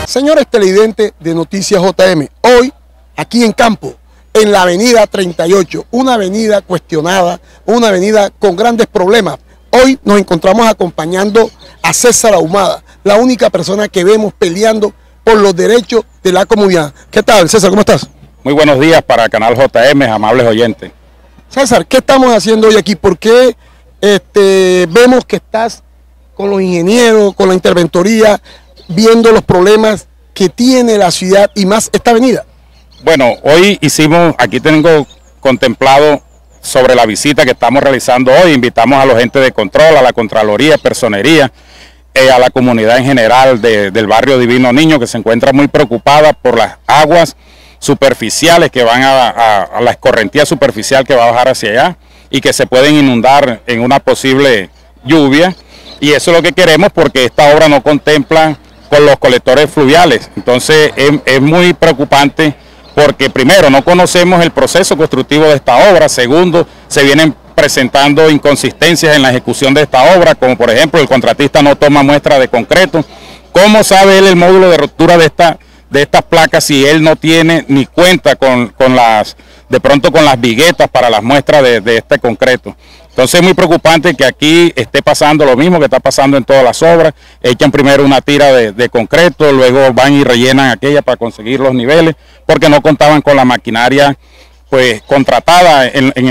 Señores televidentes de Noticias JM, hoy aquí en campo, en la avenida 38, una avenida cuestionada, una avenida con grandes problemas. Hoy nos encontramos acompañando a César Ahumada, la única persona que vemos peleando por los derechos de la comunidad. ¿Qué tal, César? ¿Cómo estás? Muy buenos días para Canal JM, amables oyentes. César, ¿qué estamos haciendo hoy aquí? ¿Por qué vemos que estás con los ingenieros, con la interventoría, viendo los problemas que tiene la ciudad y más esta avenida? Bueno, hoy aquí tengo contemplado sobre la visita que estamos realizando hoy. Invitamos a los agentes de control, a la Contraloría, Personería, a la comunidad en general del barrio Divino Niño, que se encuentra muy preocupada por las aguas superficiales que van a la escorrentía superficial que va a bajar hacia allá y que se pueden inundar en una posible lluvia. Y eso es lo que queremos, porque esta obra no contempla con los colectores fluviales. Entonces es muy preocupante, porque primero no conocemos el proceso constructivo de esta obra, segundo se vienen presentando inconsistencias en la ejecución de esta obra, como por ejemplo el contratista no toma muestra de concreto. ¿Cómo sabe él el módulo de ruptura de estas placas si él no tiene ni cuenta con las viguetas para las muestras de este concreto? Entonces es muy preocupante que aquí esté pasando lo mismo que está pasando en todas las obras. Echan primero una tira de concreto, luego van y rellenan aquella para conseguir los niveles, porque no contaban con la maquinaria pues contratada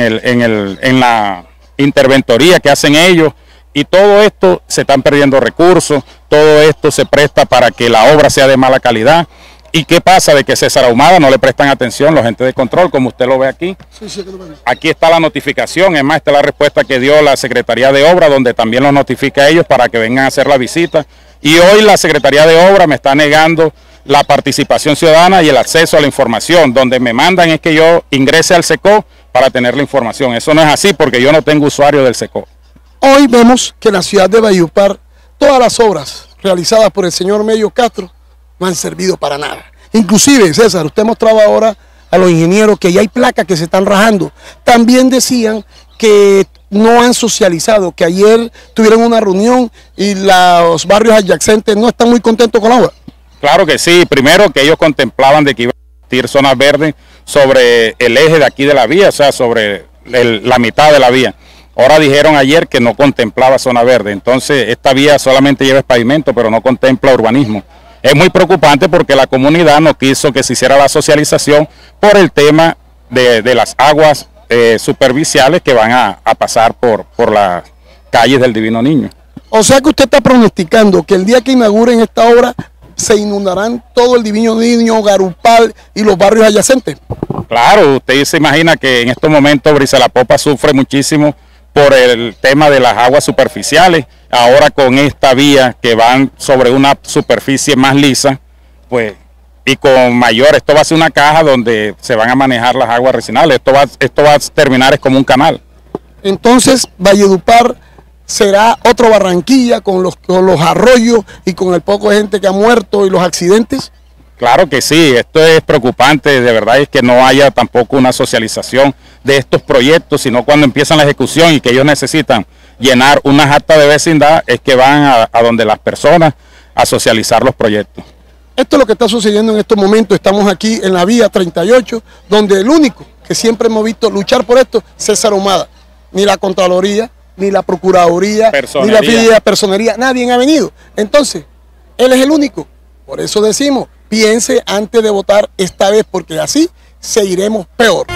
en la interventoría que hacen ellos. Y todo esto se están perdiendo recursos, todo esto se presta para que la obra sea de mala calidad. ¿Y qué pasa? De que César Ahumada no le prestan atención los agentes de control, como usted lo ve aquí. Sí, aquí está la notificación, es más, esta es la respuesta que dio la Secretaría de Obra, donde también los notifica a ellos para que vengan a hacer la visita. Y hoy la Secretaría de Obra me está negando la participación ciudadana y el acceso a la información. Donde me mandan es que yo ingrese al SECO para tener la información. Eso no es así, porque yo no tengo usuario del SECO. Hoy vemos que en la ciudad de Valledupar todas las obras realizadas por el señor Mello Castro no han servido para nada. Inclusive, César, usted mostraba ahora a los ingenieros que ya hay placas que se están rajando. También decían que no han socializado, que ayer tuvieron una reunión y los barrios adyacentes no están muy contentos con la obra. Claro que sí. Primero, que ellos contemplaban de que iban a existir zonas verdes sobre el eje de aquí de la vía, o sea, sobre la mitad de la vía. Ahora dijeron ayer que no contemplaba zona verde. Entonces, esta vía solamente lleva pavimento, pero no contempla urbanismo. Es muy preocupante porque la comunidad no quiso que se hiciera la socialización por el tema de las aguas superficiales que van a pasar por las calles del Divino Niño. O sea que usted está pronosticando que el día que inauguren esta obra se inundarán todo el Divino Niño, Garupal y los barrios adyacentes. Claro, usted se imagina que en estos momentos Briselapopa sufre muchísimo por el tema de las aguas superficiales. Ahora con esta vía que van sobre una superficie más lisa, pues, y con mayor, esto va a ser una caja donde se van a manejar las aguas recinales. Esto va a terminar es como un canal. Entonces Valledupar será otro Barranquilla con los arroyos y con el poco de gente que ha muerto y los accidentes. Claro que sí, esto es preocupante, de verdad es que no haya tampoco una socialización de estos proyectos, sino cuando empiezan la ejecución y que ellos necesitan llenar unas actas de vecindad, es que van a donde las personas a socializar los proyectos. Esto es lo que está sucediendo en estos momentos. Estamos aquí en la vía 38, donde el único que siempre hemos visto luchar por esto, César Ahumada. Ni la Contraloría, ni la Procuraduría, ni la Personería, nadie ha venido. Entonces, él es el único. Por eso decimos, piense antes de votar esta vez, porque así seguiremos peor.